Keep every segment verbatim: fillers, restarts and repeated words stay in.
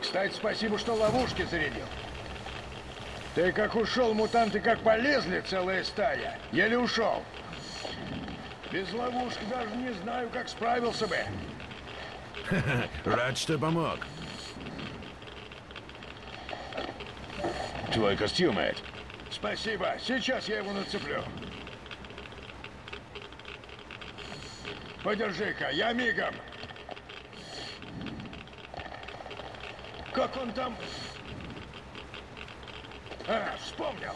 Кстати, спасибо, что ловушки зарядил. Ты как ушел, мутанты как полезли, целая стая. Еле ушел. Без ловушки даже не знаю, как справился бы. Рад, что помог. Твой костюм, Эд. Спасибо. Сейчас я его нацеплю. Подержи-ка, я мигом. Как он там? А, вспомнил.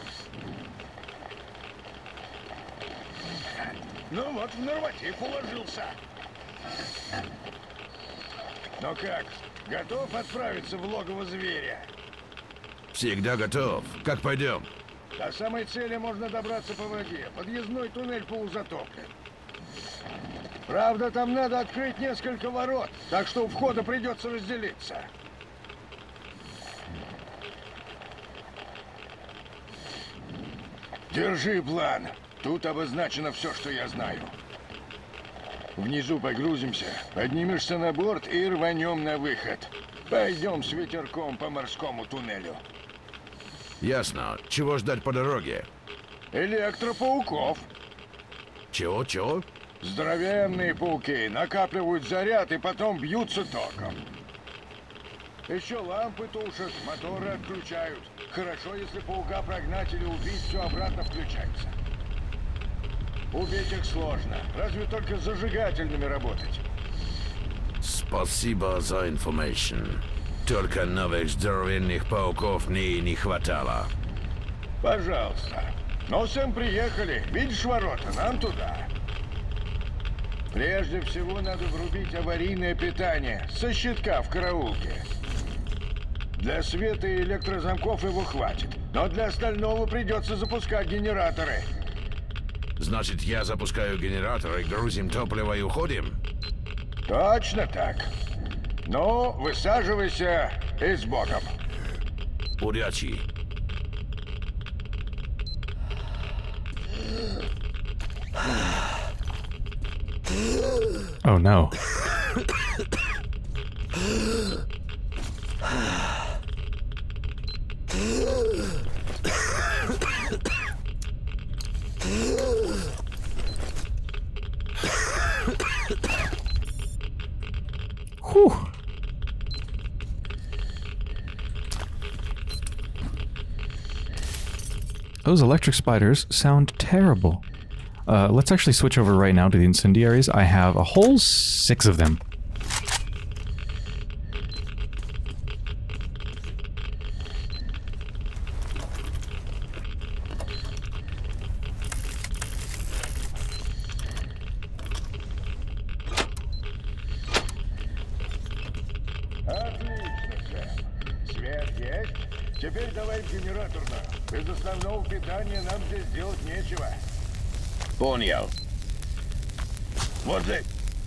Ну вот, в норматив уложился. Ну как, готов отправиться в логово зверя? Всегда готов. Как пойдем? До самой цели можно добраться по воде. Подъездной туннель полузатоплен. Правда, там надо открыть несколько ворот, так что у входа придется разделиться. Держи план. Тут обозначено все, что я знаю. Внизу погрузимся, поднимешься на борт и рванем на выход. Пойдем с ветерком по морскому туннелю. Ясно. Чего ждать по дороге? Электропауков. Чего, чего? Здоровенные пауки накапливают заряд и потом бьются током. Еще лампы тушат, моторы отключают. Хорошо, если паука прогнать или убить, все обратно включается. Убить их сложно, разве только с зажигательными работать. Спасибо за информацию. Только новых здоровенных пауков мне не хватало. Пожалуйста. Ну, Сэм, приехали. Видишь ворота? Нам туда. Прежде всего надо врубить аварийное питание со щитка в караулке. Для света и электрозамков его хватит, но для остального придется запускать генераторы. Значит, я запускаю генераторы, грузим топливо и уходим? Точно так. Ну, высаживайся и с Богом. Удачи. Oh no. Whew. Those electric spiders sound terrible. Uh, let's actually switch over right now to the incendiaries. I have a whole six of them. Отлично, Сэм. Свет есть? Теперь давай в генераторную. Без основного питания нам здесь делать нечего. Понял. Вот здесь.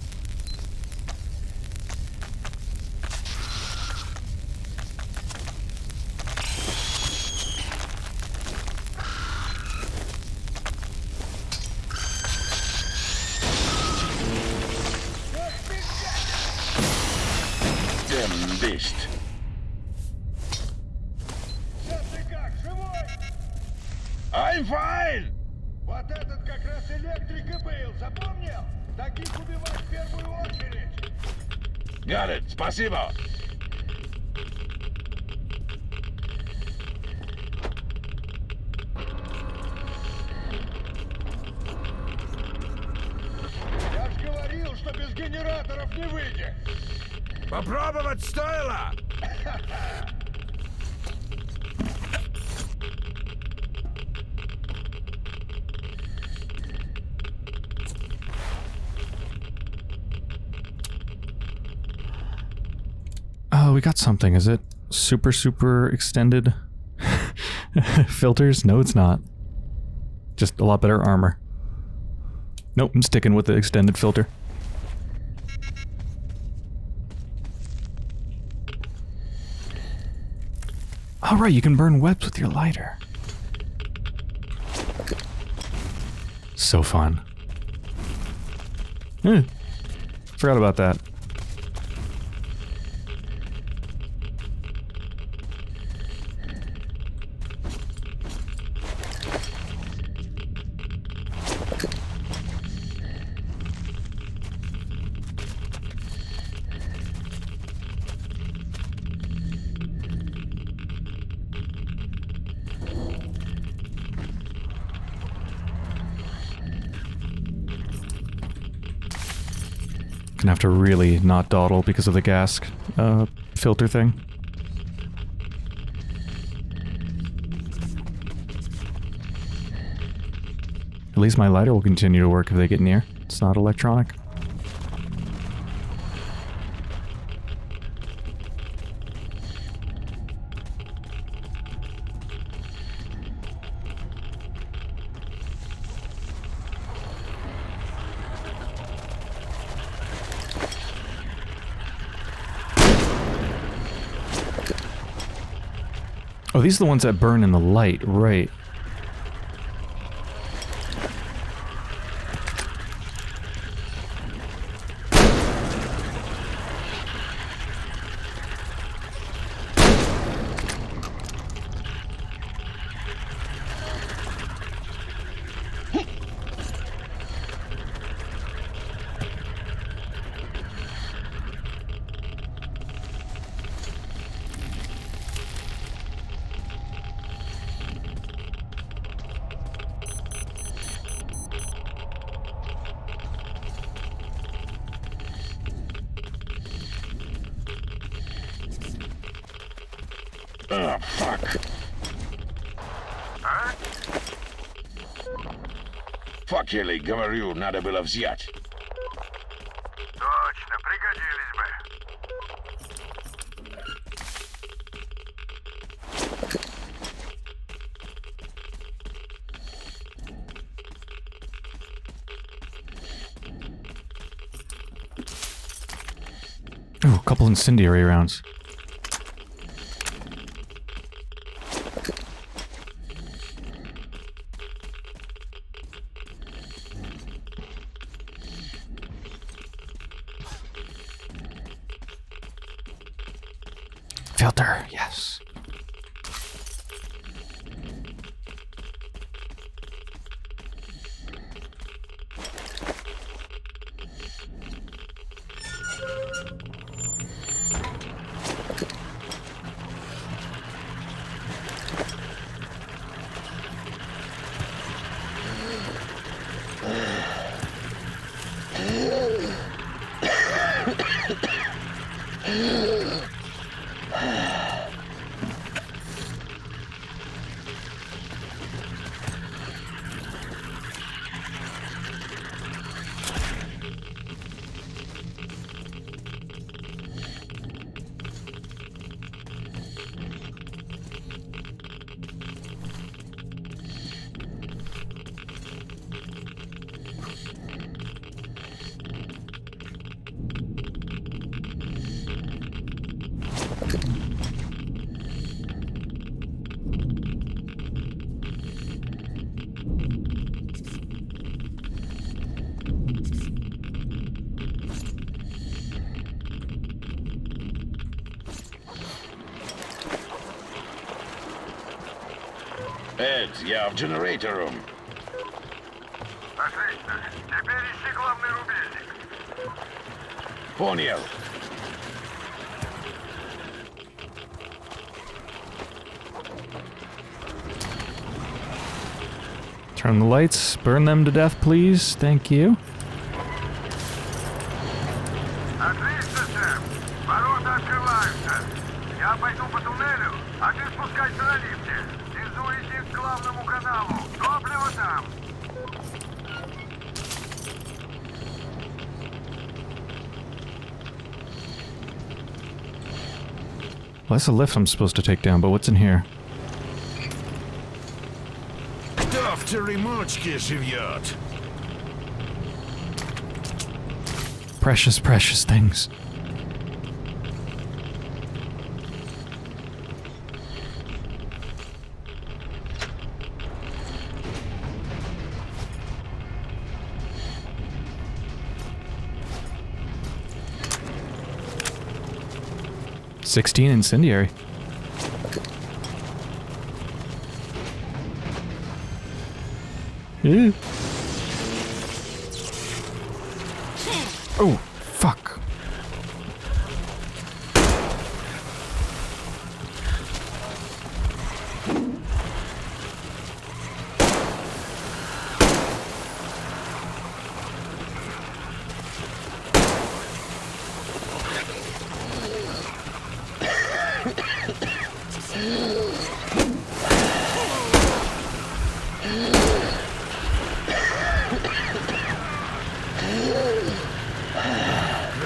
Дембист. Ты как, живой? I'm fine! Вот этот как раз электрик и был, запомнил? Таких убивать в первую очередь. Got it, спасибо. Я ж говорил, что без генераторов не выйдет. Попробовать стоило! Oh, we got something. Is it super, super extended filters? No, it's not. Just a lot better armor. Nope, I'm sticking with the extended filter. All right, you can burn webs with your lighter. So fun. Hmm. Forgot about that. Gonna have to really not dawdle because of the gas uh, filter thing. At least my lighter will continue to work if they get near. It's not electronic. Oh, these are the ones that burn in the light, right. Oh, fuck. А? Факелы, говорю, надо было взять. Точно, пригодились бы. Ooh, a couple incendiary rounds. Filter, yes. Эд, я в Generator Room. Отлично. Теперь ищи главный рубильник. Понял. Turn the lights, burn them to death, please. Thank you. Отлично, Сэм. Ворота открываются. Я пойду по туннелю, а ты спускайся на лифте. Внизу иди к главному каналу. Топливо там. Well, that's a lift I'm supposed to take down, but what's in here? Кто в теремочке живет? Precious, precious things. Sixteen incendiary. Yeah. Oh, fuck.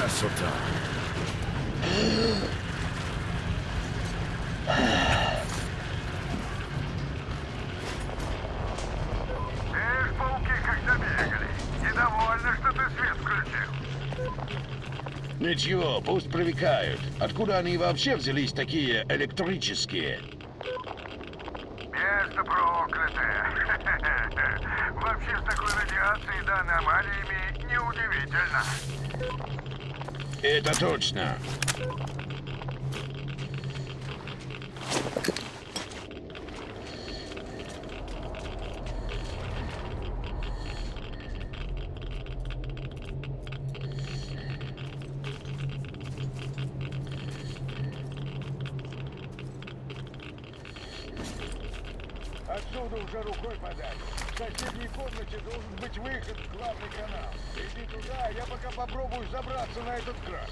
Красота. Эх, пауки, как забегали. Недовольны, что ты свет включил. Ничего, пусть привыкают. Откуда они вообще взялись такие электрические? Место проклятое. Вообще с такой радиацией да аномалиями неудивительно. Это точно. Отсюда уже рукой подать. В соседней комнате должен быть выход в главный канал. Иди туда, а я пока попробую забраться на этот кран.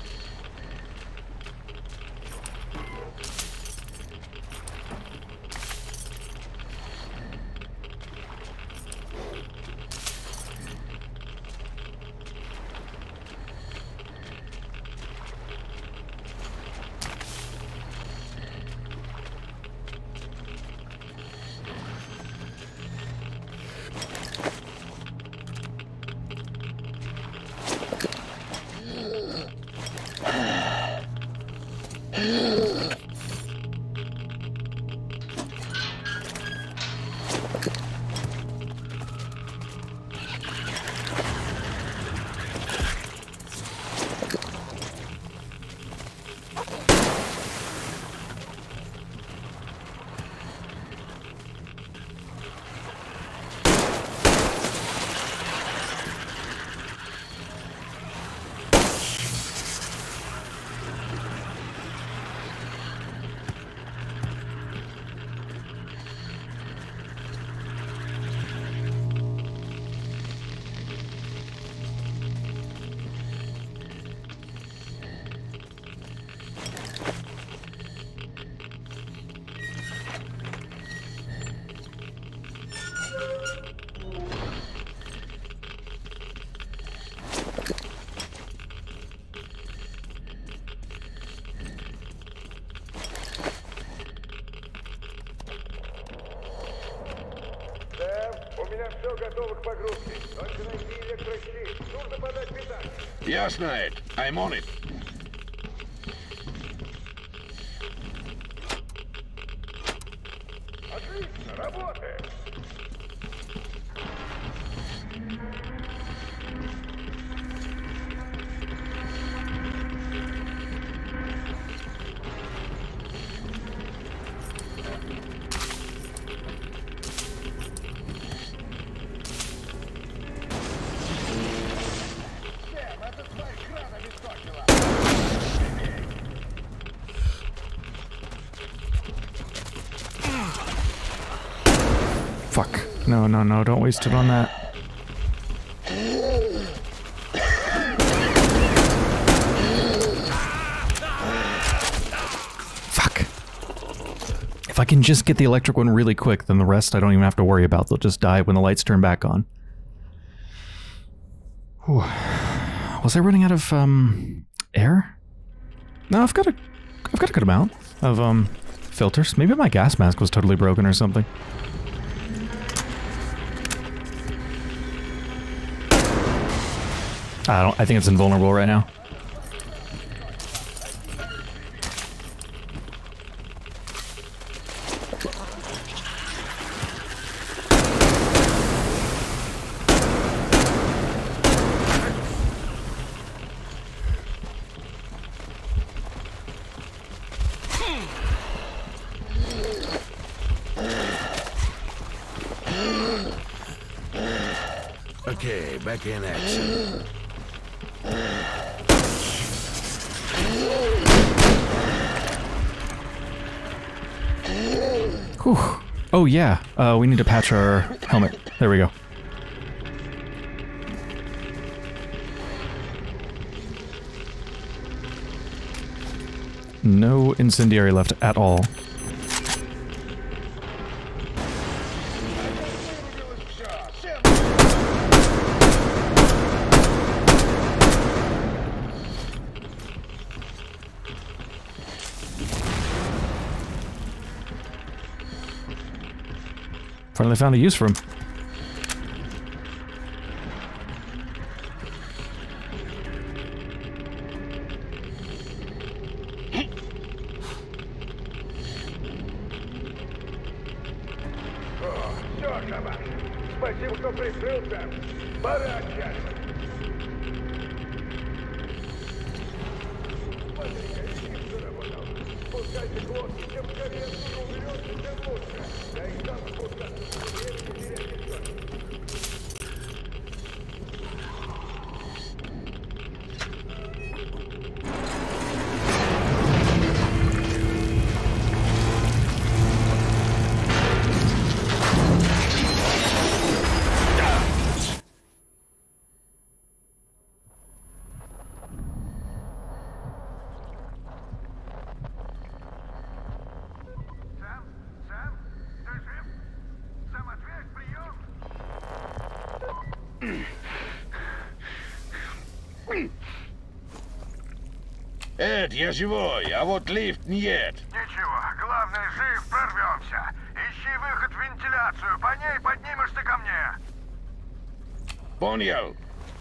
Все готово к погрузке. Только найти электрощит. Нужно подать питание. Ясно, Эд. I'm on it. Отлично, работает. Fuck. No, no, no, don't waste it on that. Fuck. If I can just get the electric one really quick, then the rest I don't even have to worry about. They'll just die when the lights turn back on. Whew. Was I running out of, um, air? No, I've got a, I've got a good amount of, um, filters. Maybe my gas mask was totally broken or something. I don't, I think it's invulnerable right now. Okay, back in action. Whew. Oh yeah, uh, we need to patch our helmet. There we go. No incendiary left at all. Finally found a use for him. Все, Шабаш. Спасибо, что прикрылся. Пора отчаливать. Смотри-ка, режим заработал. Спускайте лодки, чем скорее отсюда уберемся, тем лучше. Да и сам спускаться. Времени терять не стоит. Эд, я живой, а вот лифт нет. Ничего, главное, жив, прорвемся. Ищи выход в вентиляцию, по ней поднимешься ко мне. Понял.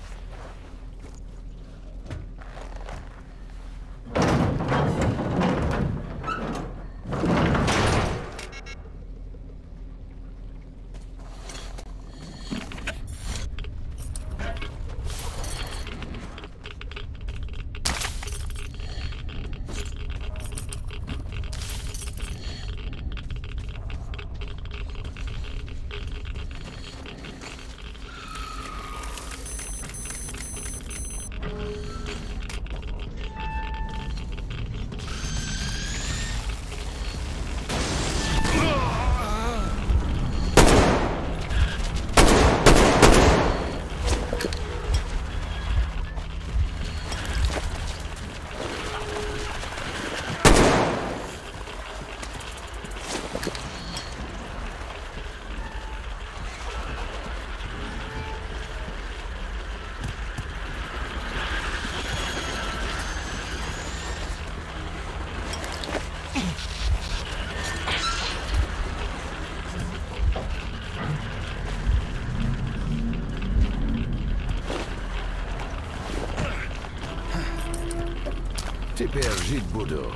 Теперь жить буду.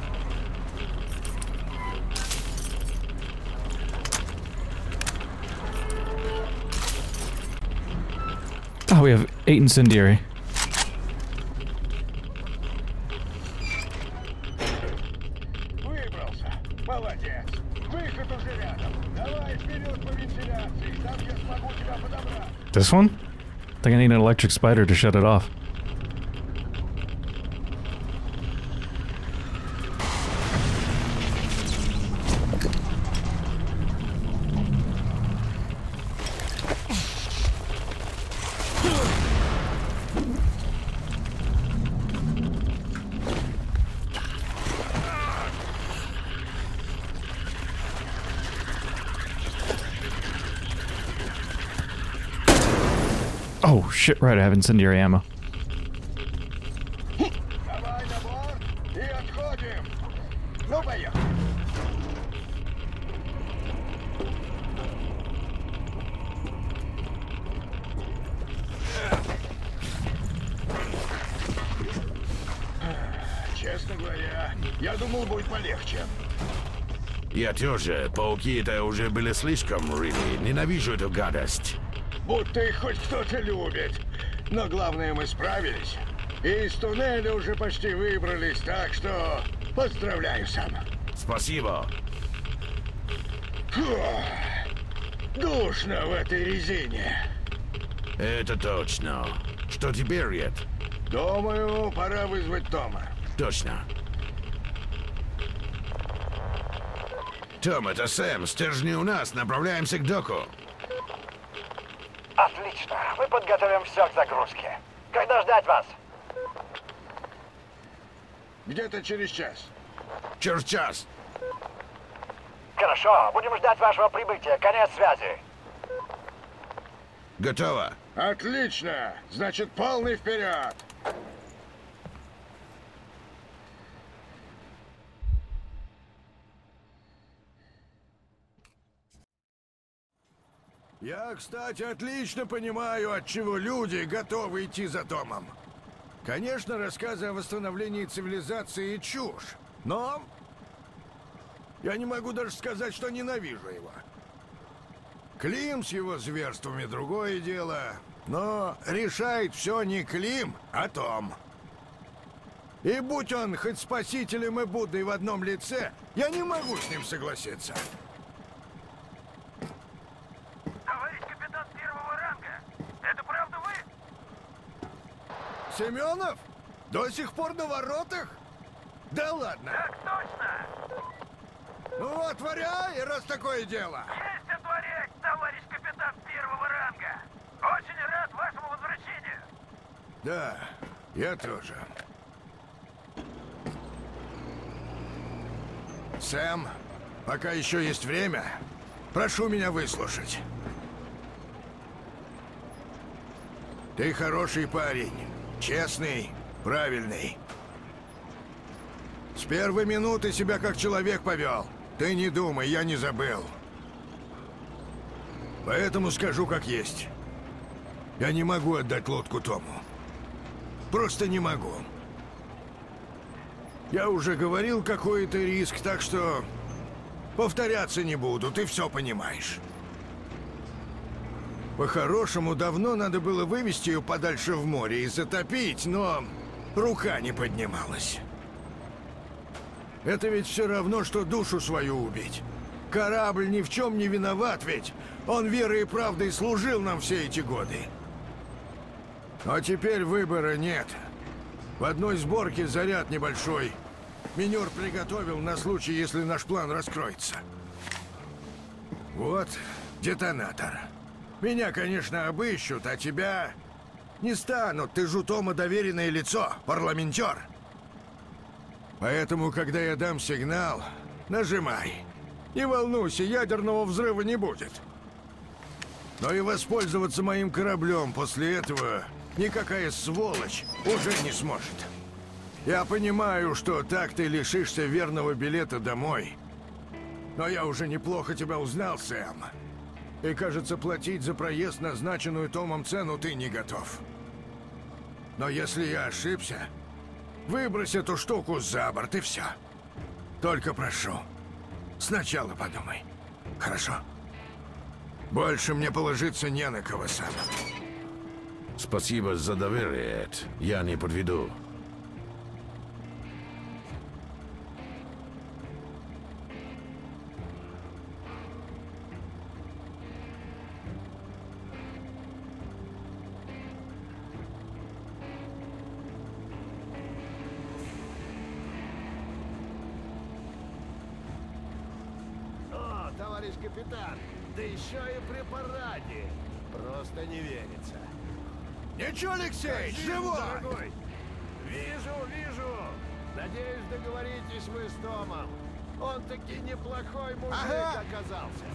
Oh, we have eight incendiary. Выбрался. Молодец. Выход уже рядом. Давай вперед по вентиляции. Там я смогу тебя подобрать. This one? I think I need an electric spider to shut it off. Oh, shit, right, I have incendiary ammo. Давай на борт и отходим. Ну, поехали. Честно говоря, я думал, будет полегче. Я тоже. Пауки-то уже были слишком, really. Ненавижу эту гадость. Будто их хоть кто-то любит. Но главное, мы справились. И из туннеля уже почти выбрались, так что поздравляю, Сэм. Спасибо. Фу, душно в этой резине. Это точно. Что теперь, Эд? Думаю, пора вызвать Тома. Точно. Том, это Сэм. Стержни у нас. Направляемся к доку. Отлично. Мы подготовим все к загрузке. Когда ждать вас? Где-то через час. Через час. Хорошо. Будем ждать вашего прибытия. Конец связи. Готово. Отлично! Значит, полный вперед! Я, кстати, отлично понимаю, от чего люди готовы идти за Томом. Конечно, рассказы о восстановлении цивилизации — чушь, но я не могу даже сказать, что ненавижу его. Клим с его зверствами — другое дело, но решает все не Клим, а Том. И будь он хоть спасителем и Буддой в одном лице, я не могу с ним согласиться. Товарищ капитан первого ранга, это правда вы? Семенов? До сих пор на воротах? Да ладно. Так точно! Ну, отворяй, раз такое дело. Есть отворять, товарищ капитан первого ранга! Очень рад вашему возвращению! Да, я тоже. Сэм, пока еще есть время, прошу меня выслушать. Ты хороший парень, честный, правильный. С первой минуты себя как человек повел. Ты не думай, я не забыл. Поэтому скажу как есть. Я не могу отдать лодку Тому. Просто не могу. Я уже говорил, какой это риск, так что повторяться не буду, ты все понимаешь. По-хорошему, давно надо было вывести ее подальше в море и затопить, но рука не поднималась. Это ведь все равно, что душу свою убить. Корабль ни в чем не виноват, ведь он верой и правдой служил нам все эти годы. А теперь выбора нет. В одной сборке заряд небольшой. Минер приготовил на случай, если наш план раскроется. Вот детонатор. Меня, конечно, обыщут, а тебя не станут. Ты же у Тома доверенное лицо, парламентер. Поэтому, когда я дам сигнал, нажимай. Не волнуйся, ядерного взрыва не будет. Но и воспользоваться моим кораблем после этого никакая сволочь уже не сможет. Я понимаю, что так ты лишишься верного билета домой. Но я уже неплохо тебя узнал, Сэм. И, кажется, платить за проезд назначенную Томом цену ты не готов. Но если я ошибся, выбрось эту штуку за борт и все. Только прошу, сначала подумай. Хорошо? Больше мне положиться не на кого, Сэм. Спасибо за доверие, Эд. Я не подведу. О, товарищ капитан, да еще и при параде. Просто не верится. Ничего, Алексей, живой! Дорогой. Вижу, вижу. Надеюсь, договоритесь вы с Томом. Он таки неплохой мужик Ага. оказался.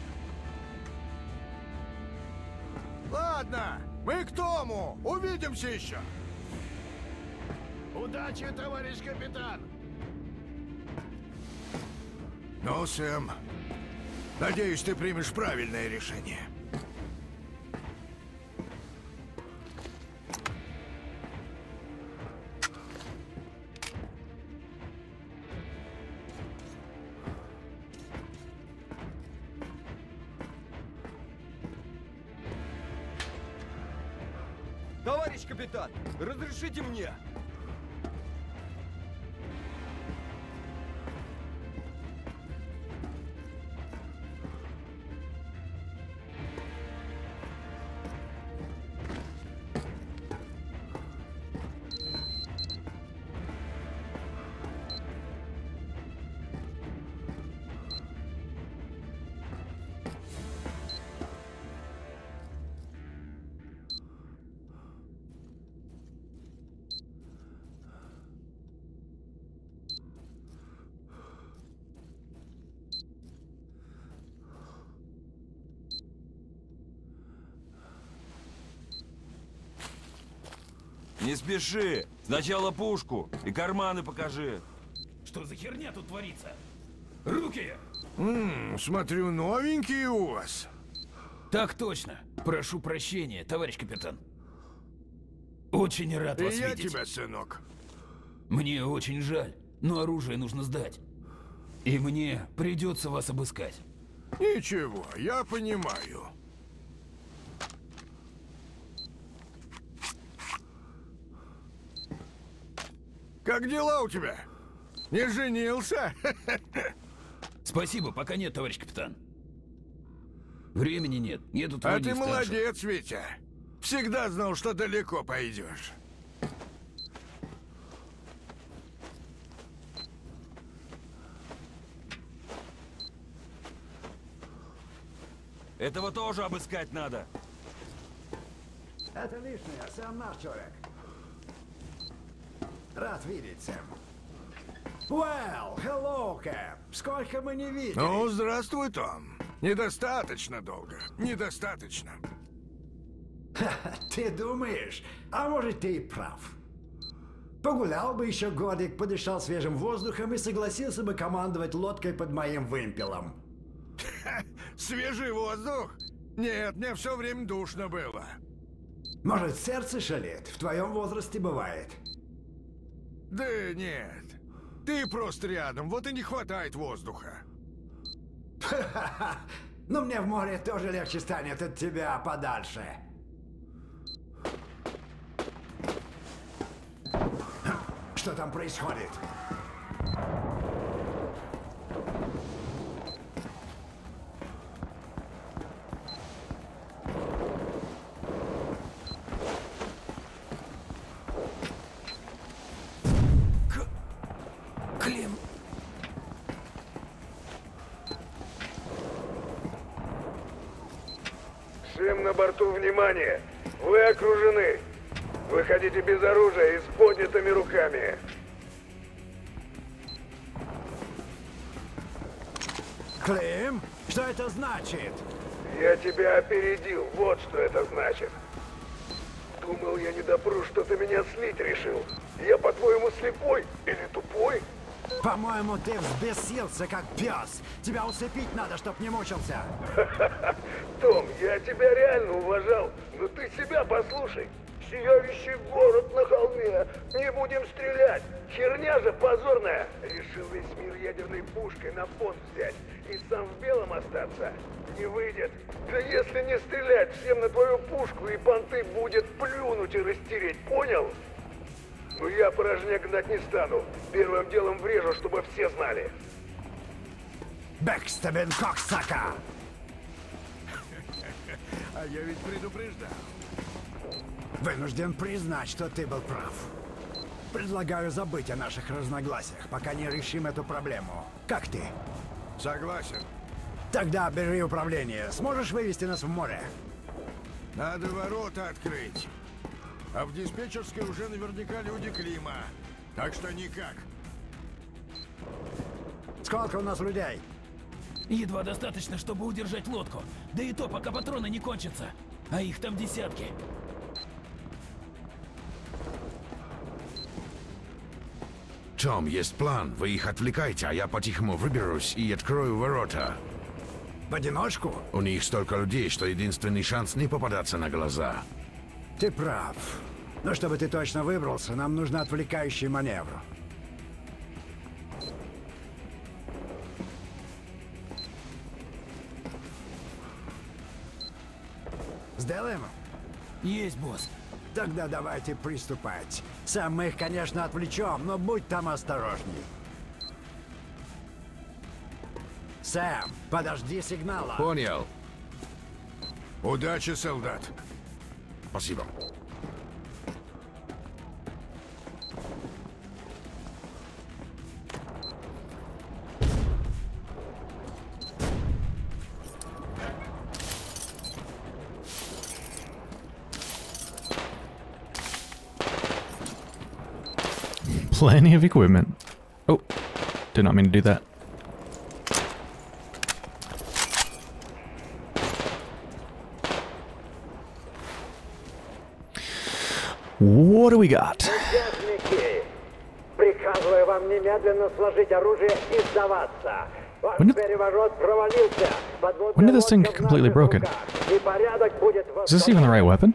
Ладно, мы к Тому. Увидимся еще. Удачи, товарищ капитан. Ну, Сэм, надеюсь, ты примешь правильное решение. Товарищ капитан, разрешите мне? Не спеши. Сначала пушку и карманы покажи. Что за херня тут творится? Руки! М-м, смотрю, новенькие у вас. Так точно. Прошу прощения, товарищ капитан. Очень рад И вас я видеть. тебя, сынок. Мне очень жаль, но оружие нужно сдать. И мне придется вас обыскать. Ничего, я понимаю. Как дела у тебя? Не женился? Спасибо, пока нет, товарищ капитан. Времени нет, еду А твой ты молодец, Витя. Всегда знал, что далеко пойдешь. Этого тоже обыскать надо. Это лишнее, Сэм наш человек. Рад видеть, Сэм. Well, hello, Кэп. Сколько мы не видели. Ну, здравствуй, Том. Недостаточно долго. Недостаточно. Ты думаешь? А может, ты и прав. Погулял бы еще годик, подышал свежим воздухом и согласился бы командовать лодкой под моим вымпелом. Свежий воздух? Нет, мне все время душно было. Может, сердце шалит? В твоем возрасте бывает. Да нет. Ты просто рядом, вот и не хватает воздуха. Но мне в море тоже легче станет от тебя подальше. Что там происходит? Клим. Всем на борту внимание! Вы окружены! Выходите без оружия и с поднятыми руками. Клим, что это значит? Я тебя опередил, вот что это значит. Думал, я не допру, что ты меня слить решил. Я, по-твоему, слепой или тупой? По-моему, ты взбесился, как пес. Тебя усыпить надо, чтоб не мучился. Том, я тебя реально уважал, но ты себя послушай. Сияющий город на холме. Не будем стрелять. Херня же позорная. Решил весь мир ядерной пушкой на понт взять и сам в белом остаться. Не выйдет. Да если не стрелять всем на твою пушку, и понты будет плюнуть и растереть, понял? Ну я порожняк гнать не стану. Первым делом врежу, чтобы все знали. Бэкстебен Коксака! А я ведь предупреждал. Вынужден признать, что ты был прав. Предлагаю забыть о наших разногласиях, пока не решим эту проблему. Как ты? Согласен. Тогда бери управление. Сможешь вывести нас в море? Надо ворота открыть. А в диспетчерской уже наверняка люди Клима. Так что никак. Сколько у нас людей? Едва достаточно, чтобы удержать лодку. Да и то, пока патроны не кончатся. А их там десятки. Том, есть план. Вы их отвлекайте, а я по-тихому выберусь и открою ворота. В одиночку? У них столько людей, что единственный шанс не попадаться на глаза. Ты прав. Но чтобы ты точно выбрался, нам нужен отвлекающий маневр. Сделаем? Есть, босс. Тогда давайте приступать. Сам мы их, конечно, отвлечем, но будь там осторожней. Сэм, подожди сигнала. Понял. Удачи, солдат. Спасибо. Plenty of equipment. Oh, did not mean to do that. What do we got? Приказываю вам немедленно сложить оружие и сдаваться. When did, when did this thing get completely broken? Is this even the right weapon?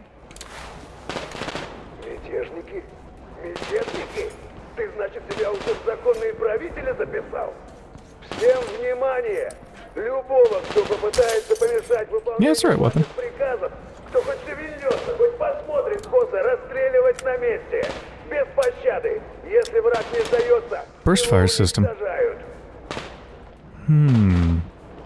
Мятежники? Мятежники? Ты, значит, себя уже в законные правители записал? Всем внимание! Любого, кто попытается помешать выполнению Yeah, it's the right weapon. приказов, кто хоть шевельнется, хоть посмотрит косо, расстреливать на месте. Без пощады. Если враг не сдается, Burst его fire system. уничтожают. Hmm.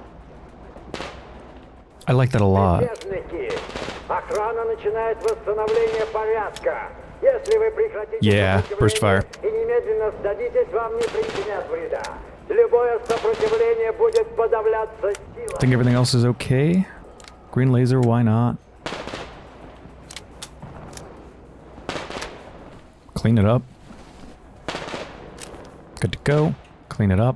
I like that a lot. Мятежники! Охрана начинает восстановление порядка. Если вы прекратите Yeah, burst fire. и немедленно сдадитесь, вам не причинят вреда. Любое сопротивление будет подавляться силой. I think everything else is okay. Green laser, why not? Clean it up. Good to go. Clean it up.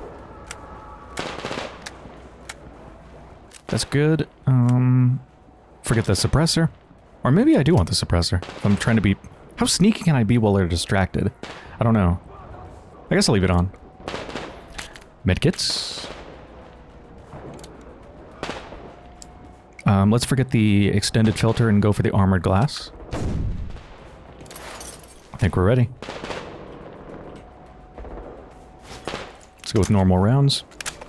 That's good. Um, forget the suppressor. Or maybe I do want the suppressor. If I'm trying to be... How sneaky can I be while they're distracted? I don't know. I guess I'll leave it on. Medkits. Um, let's forget the extended filter and go for the armored glass. I think we're ready. Let's go with normal rounds.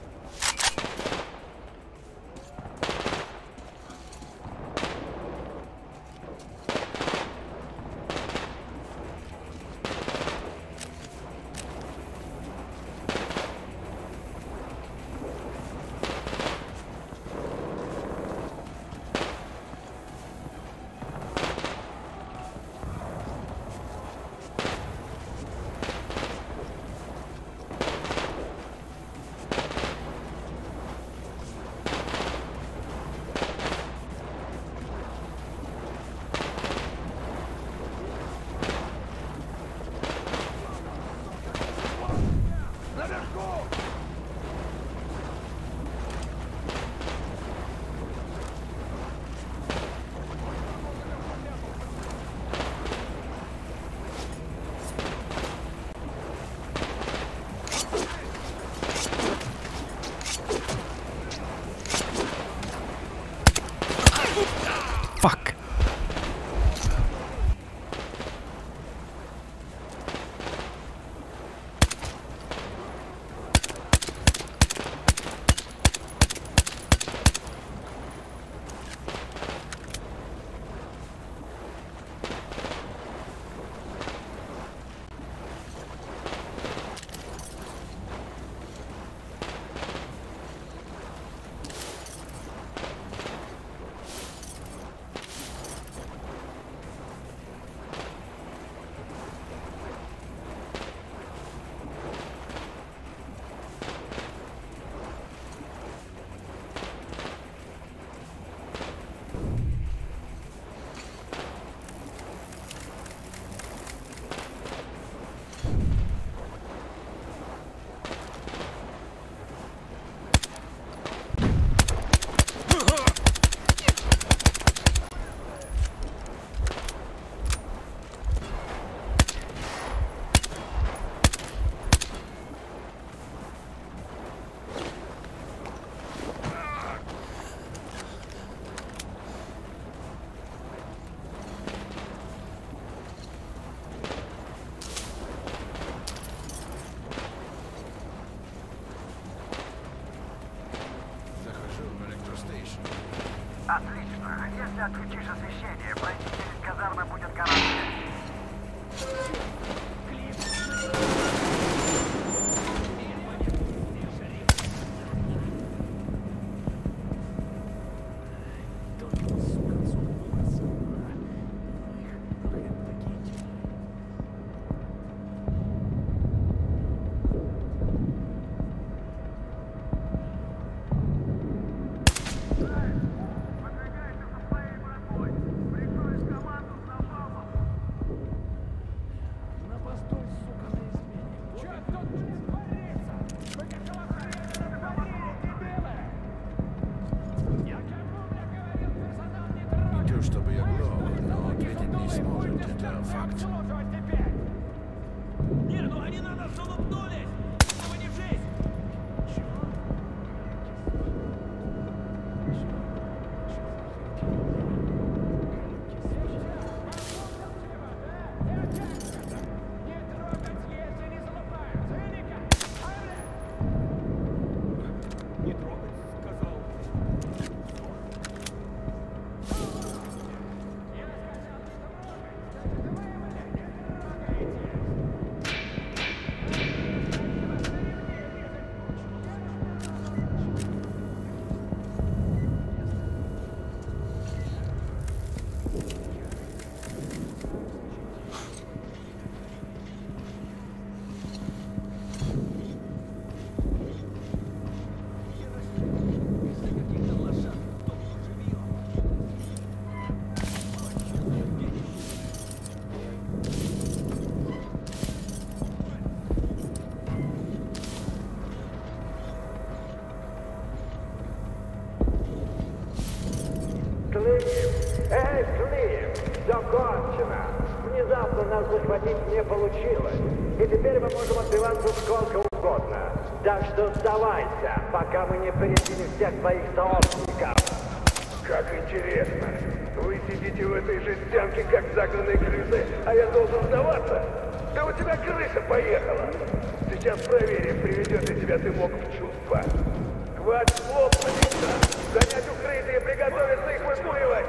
Fuck. Отлично. Если отключишь освещение, пройти через казармы будет гораздо. Выдвигайся со своей братвой. Прикрой Внезапно нас захватить не получилось. И теперь мы можем отбиваться сколько угодно. Так что сдавайся, пока мы не перебили всех твоих сообщников. Как интересно. Вы сидите в этой жестянке, как загнанные крысы, а я должен сдаваться? Да у тебя крыша поехала. Сейчас проверим, приведет ли тебя дымок в чувство. Хватит лопнуться, занять укрытие и приготовиться их выкуривать.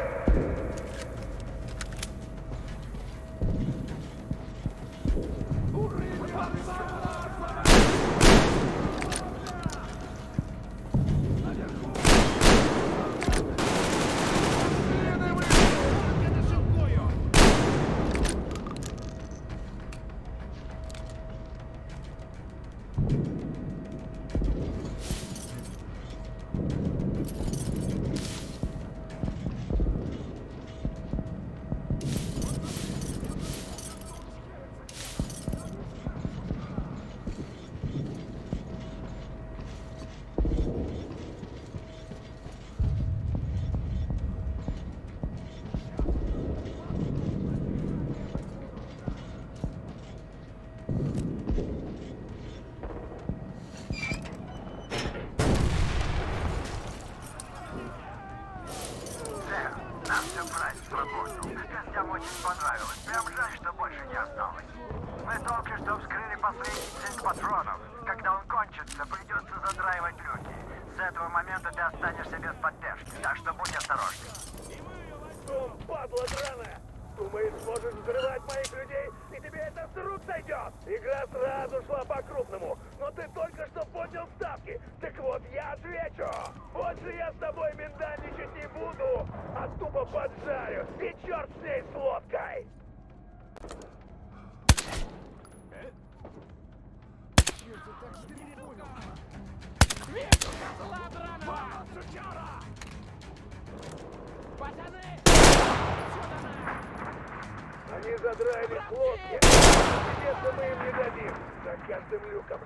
Они задраили лодки. Сидеться мы им не дадим. За каждым люком.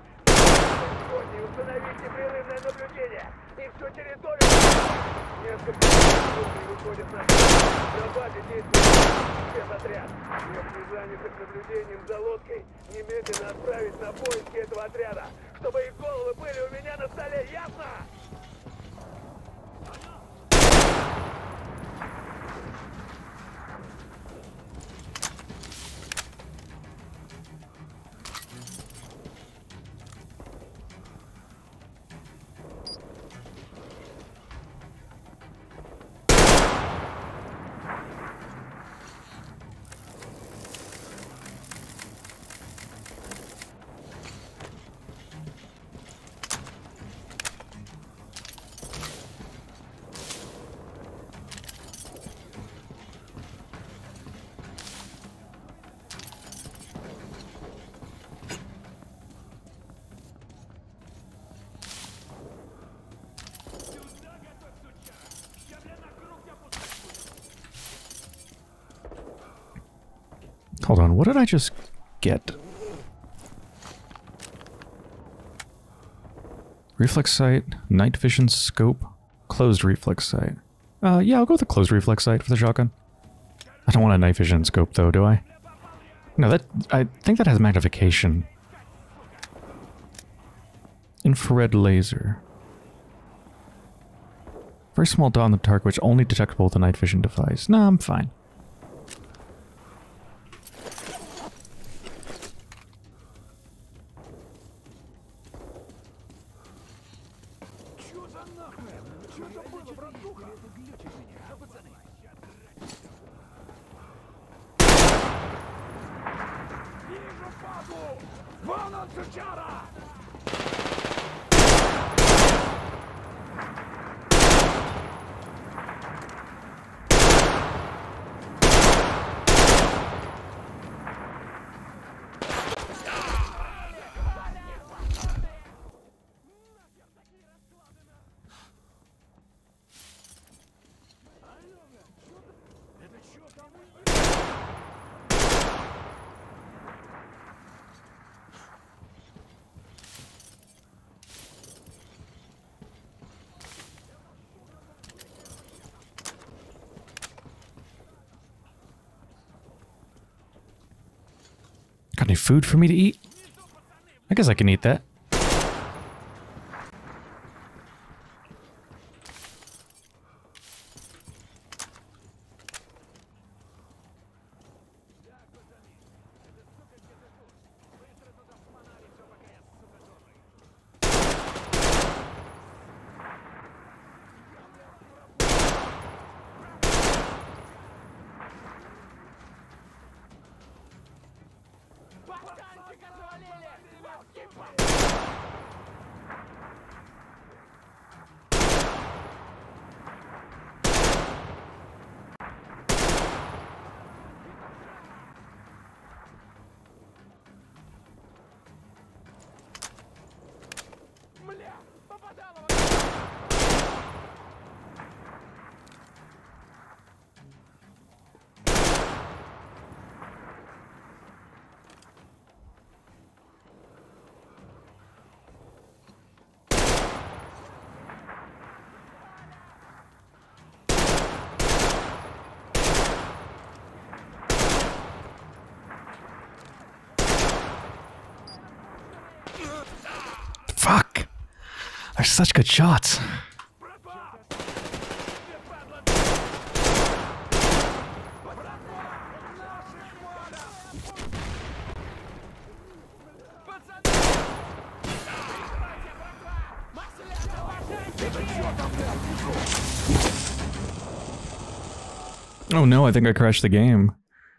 Сегодня установить непрерывное наблюдение. И всю территорию. Несколько людей выходят на на базе действует спецотряд. Всех незанятых наблюдением за лодкой немедленно отправить на поиски этого отряда, чтобы их головы были у меня на столе, ясно? Hold on, what did I just get? Reflex sight, night vision scope, closed reflex sight. Uh, yeah, I'll go with the closed reflex sight for the shotgun. I don't want a night vision scope though, do I? No, that I think that has magnification. Infrared laser. Very small dot on the target, which only detectable with a night vision device. Nah, I'm fine. any food for me to eat? I guess I can eat that. Fuck! They're such good shots. Oh no, I think I crashed the game.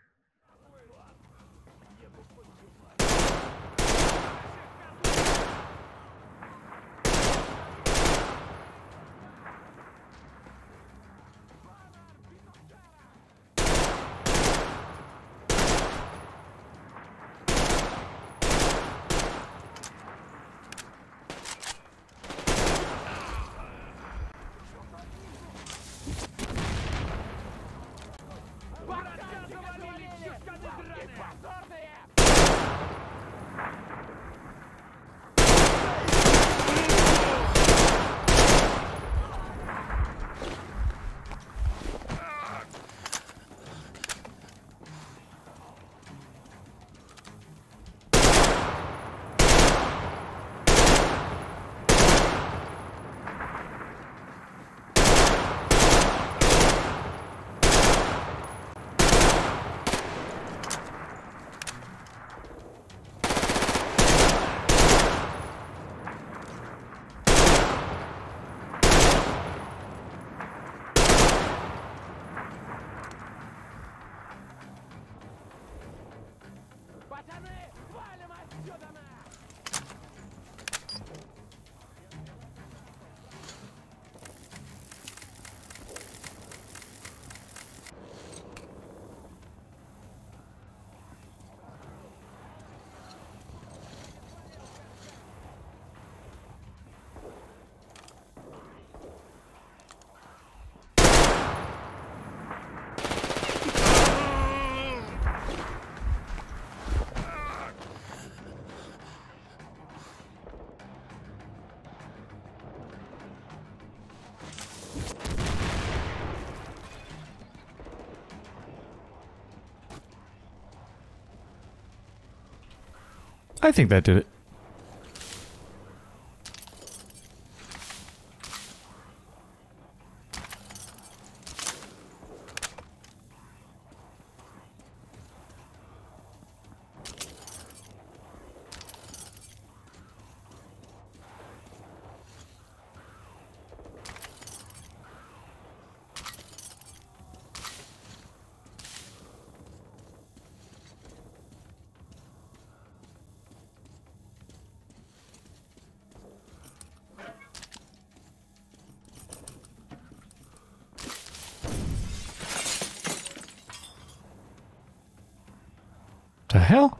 I think that did it. The hell?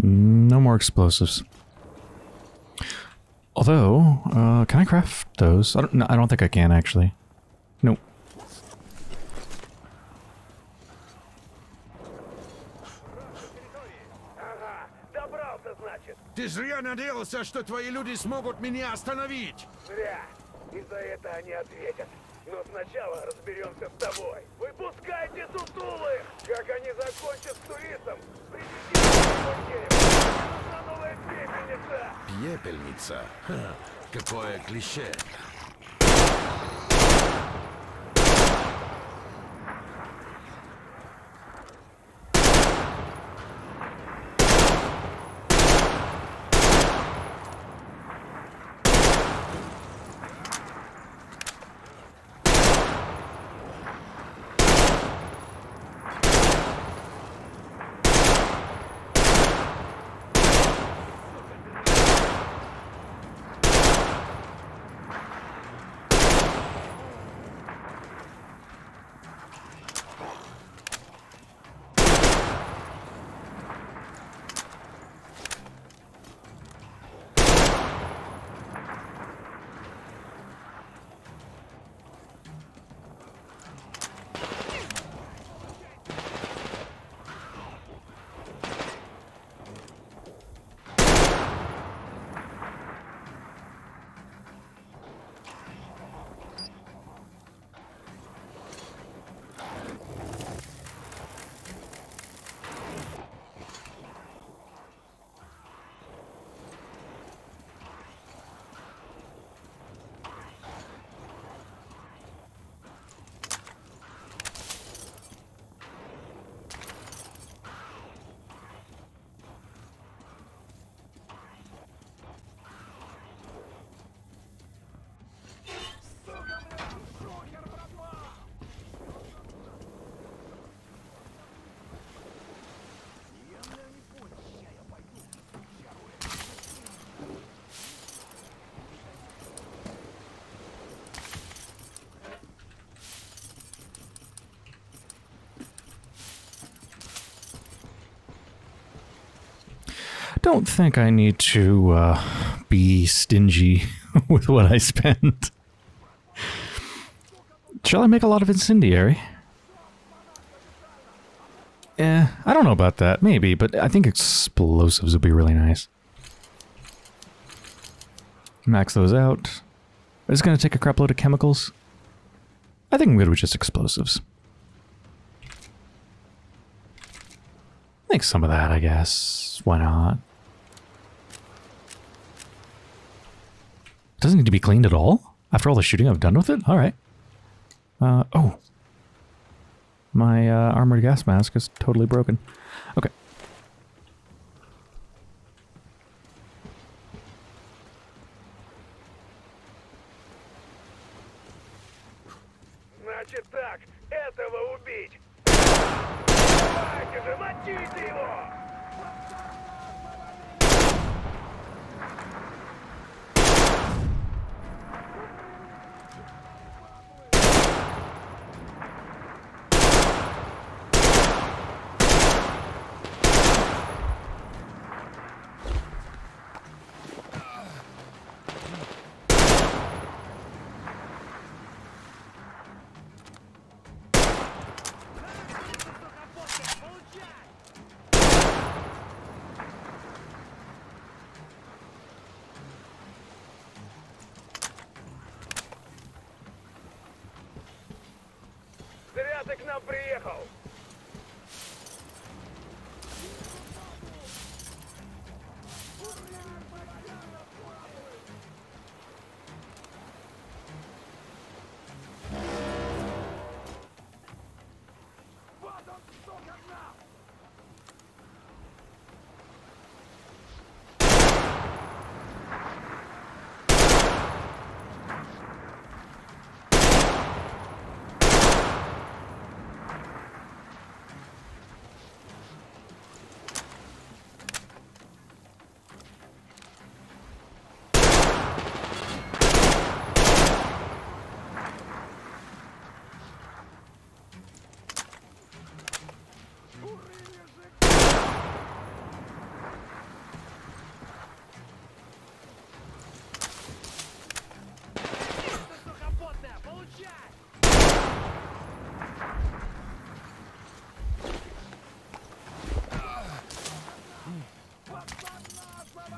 No more explosives. Although, uh, can I craft those? I don't. No, I don't think I can actually. Nope. Ага, добрался, значит. Ты зря надеялся, что твои люди смогут меня остановить. Зря. И за это они ответят. Но сначала разберемся с тобой. Выпускайте сутулы! Как они закончат с туристом, приведите его дерево. Нужна новая пепельница. Пепельница? Ха, какое клише. Don't think I need to uh, be stingy with what I spend. Shall I make a lot of incendiary? Eh, I don't know about that. Maybe, but I think explosives would be really nice. Max those out. It's going to take a crap load of chemicals. I think I'm good with just explosives. Make some of that, I guess. Why not? Doesn't need to be cleaned at all? After all the shooting I've done with it? Alright. Uh, oh. My uh, armored gas mask is totally broken. Okay. Значит так, этого убить. Давайте же, мочите его! Зря ты к нам приехал!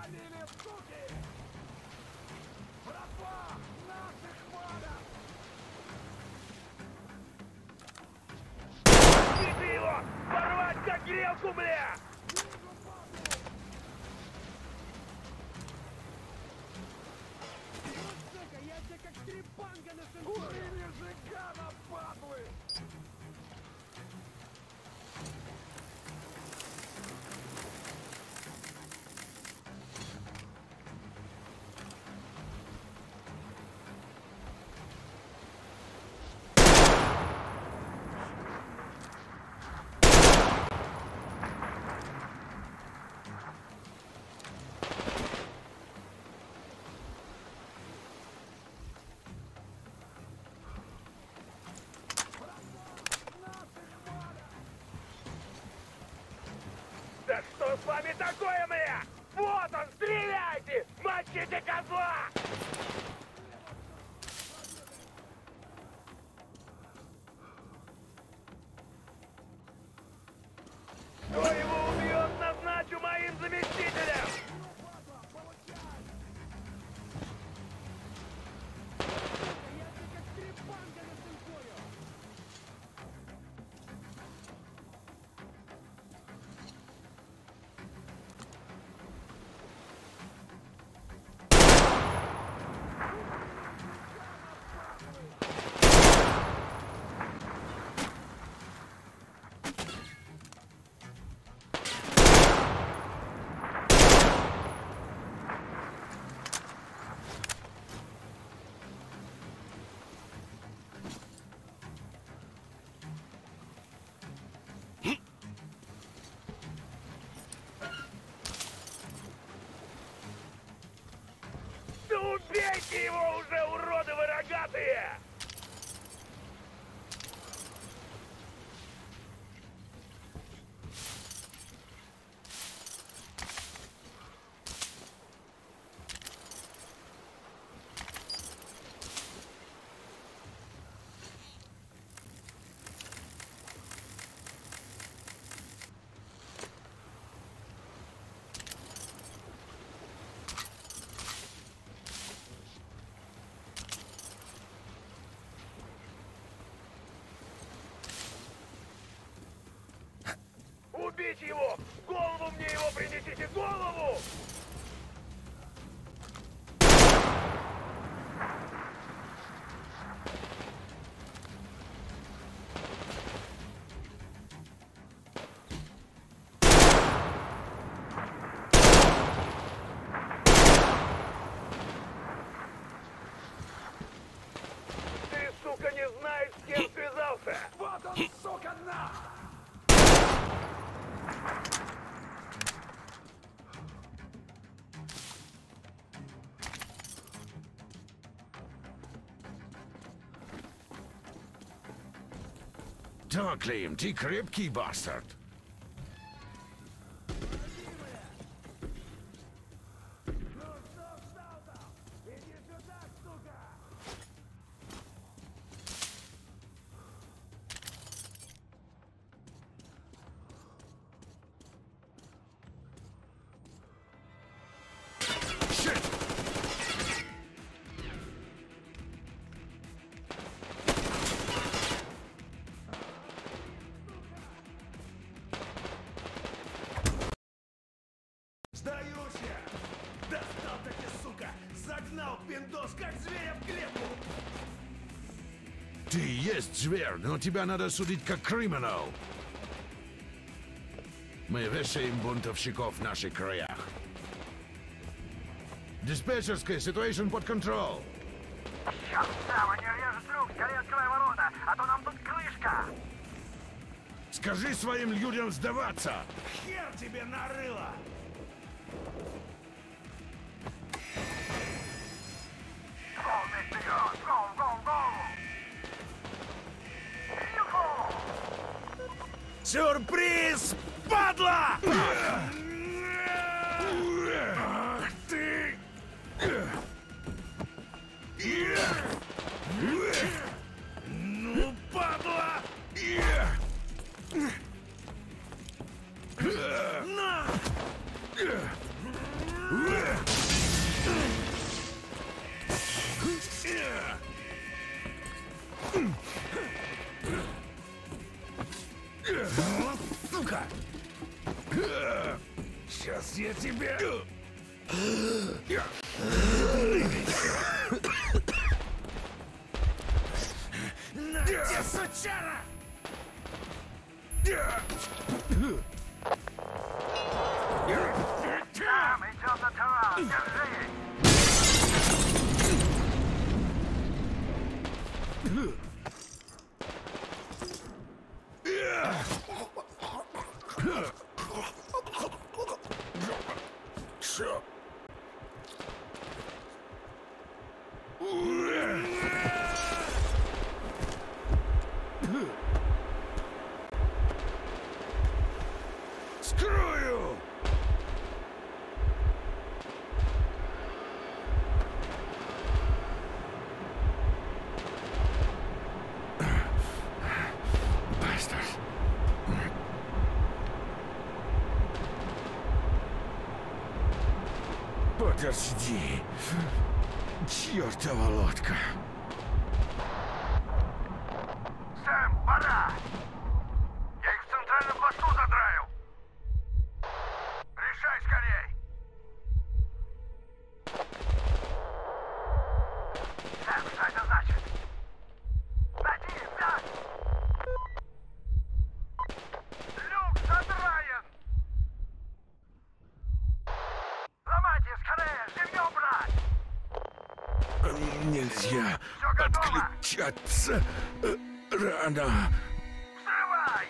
Свалили, суки! Братва! Наших хватит! Бейте его! Порвать как грелку, бля! Я тебе как трепанга на сенсоре! Убили жигана, падлы! Да что с вами такое, бля? Вот он, стреляйте! Мочите козла! Кто его убьет, назначу моим заместителем! Да убейте его уже, уроды вы рогатые! Убейте его! Голову мне его принесите! Голову! Ты, сука, не знаешь, с кем связался! Вот он, сука, на! Так, Клим, ты крепкий бастард. Сдаюсь я! Достал таки, сука! Загнал пиндос, как зверя в клетку! Ты есть зверь, но тебя надо судить как криминал. Мы вешаем бунтовщиков в наших краях. Диспетчерская, ситуация под контроль. Черт, Сава, не режет люк, скорее открывай ворота, а то нам тут крышка! Скажи своим людям сдаваться. Хер тебе нарыло! Полный вперед! Гол, гол, гол! Юху! Сюрприз, падла! Ах ты! Ну, падла! На! Сучара! Там идет натурал, держи! Чё? Скрою! Бастард. Подожди. Чёртова лодка. Сэм, пора! Я их в центральном плацу задраил! Решай скорей! Сэм, что это значит? Найди, да! Люк задраен! Ломайте скорее! Живьем брать! Нельзя отключаться э, рано. Взрывай!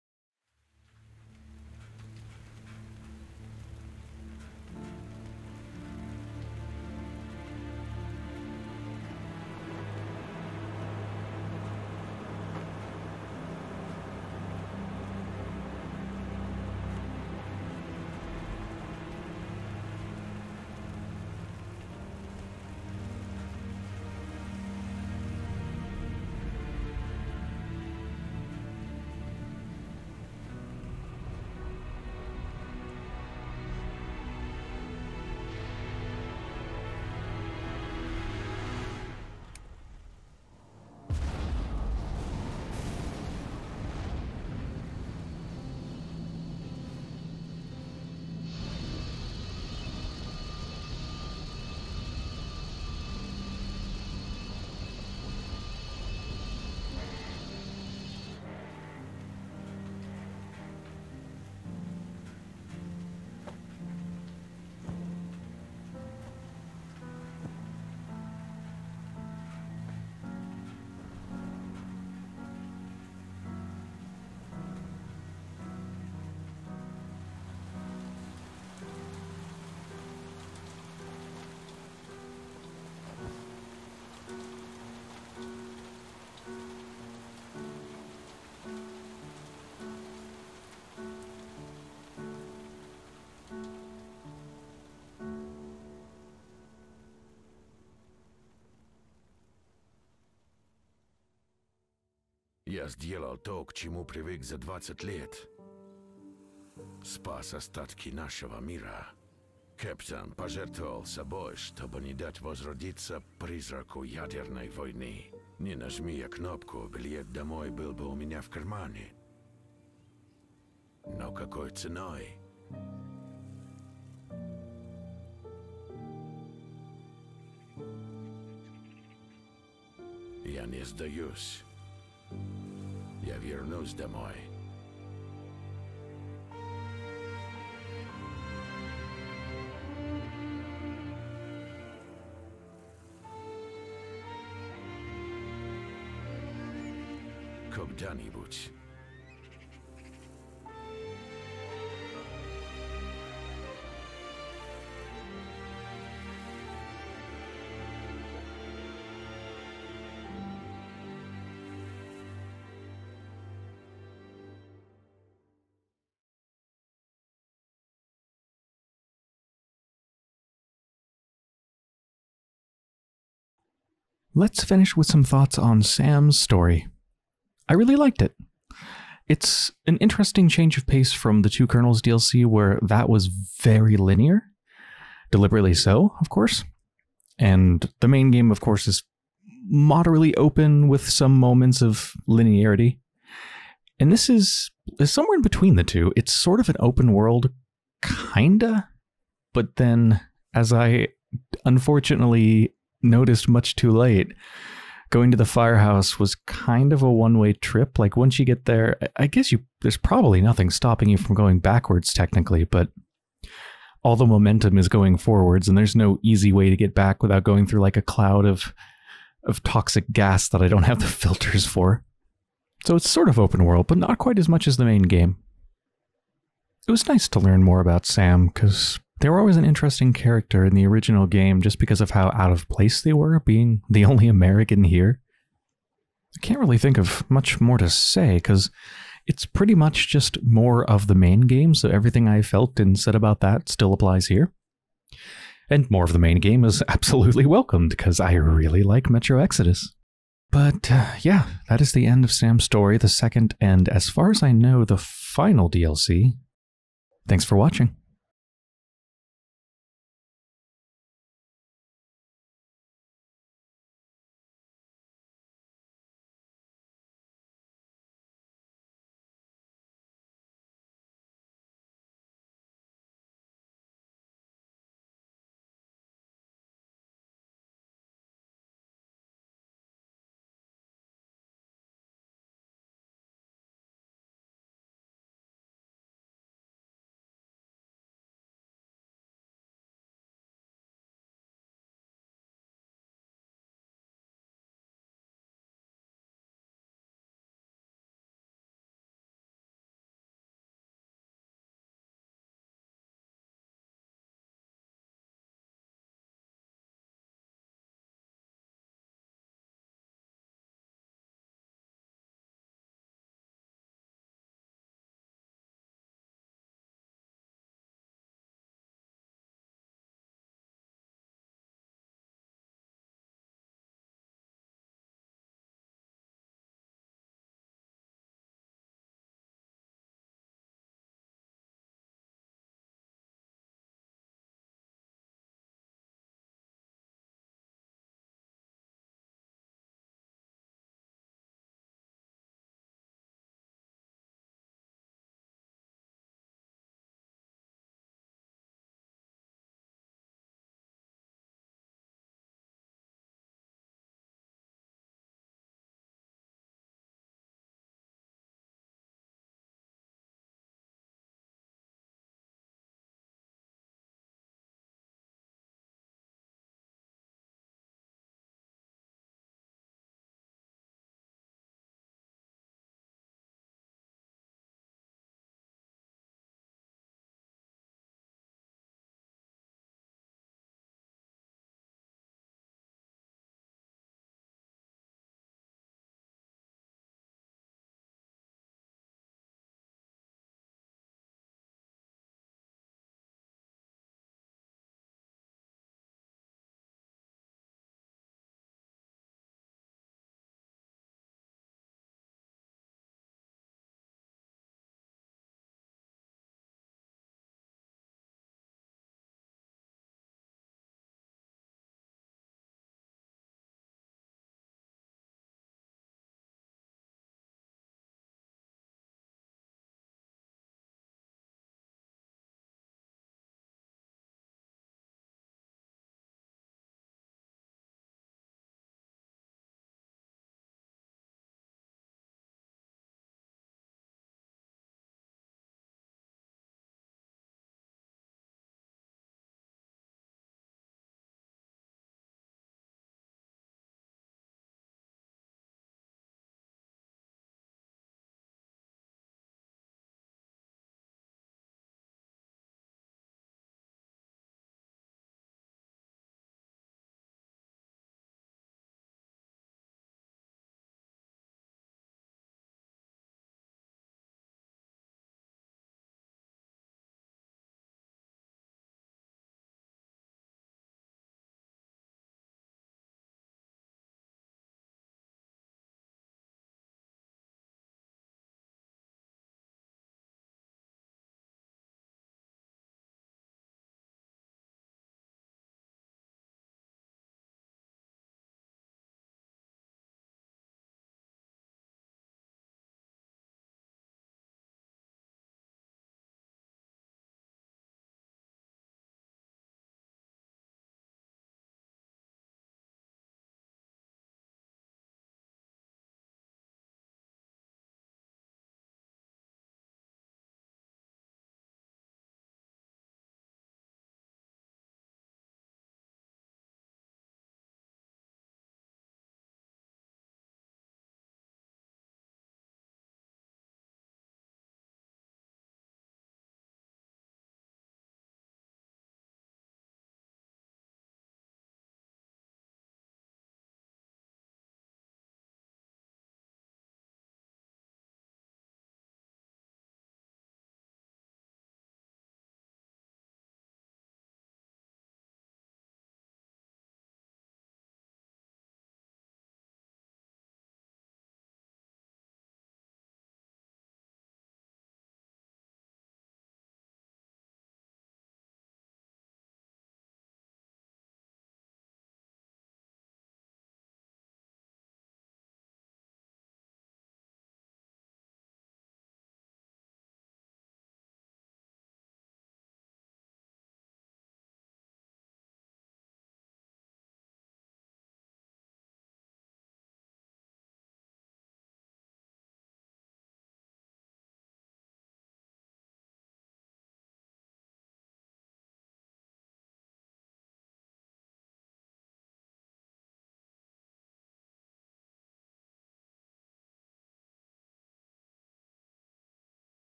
Я сделал то, к чему привык за двадцать лет. Спас остатки нашего мира. Кэптон пожертвовал собой, чтобы не дать возродиться призраку ядерной войны. Не нажми я кнопку, билет домой был бы у меня в кармане. Но какой ценой? Я не сдаюсь. Я вернусь домой. Когда-нибудь. Let's finish with some thoughts on Sam's story. I really liked it. It's an interesting change of pace from the Two Colonels D L C, where that was very linear. Deliberately so, of course. And the main game, of course, is moderately open with some moments of linearity. And this is, is somewhere in between the two. It's sort of an open world, kinda, but then as I unfortunately noticed much too late, going to the firehouse was kind of a one-way trip. Like, once you get there, I guess you there's probably nothing stopping you from going backwards technically, but all the momentum is going forwards, and there's no easy way to get back without going through like a cloud of of toxic gas that I don't have the filters for. So it's sort of open world, but not quite as much as the main game. It was nice to learn more about Sam, because they were always an interesting character in the original game just because of how out of place they were, being the only American here. I can't really think of much more to say, because it's pretty much just more of the main game, so everything I felt and said about that still applies here. And more of the main game is absolutely welcomed, because I really like Metro Exodus. But uh, yeah, that is the end of Sam's story, the second and, as far as I know, the final D L C. Thanks for watching.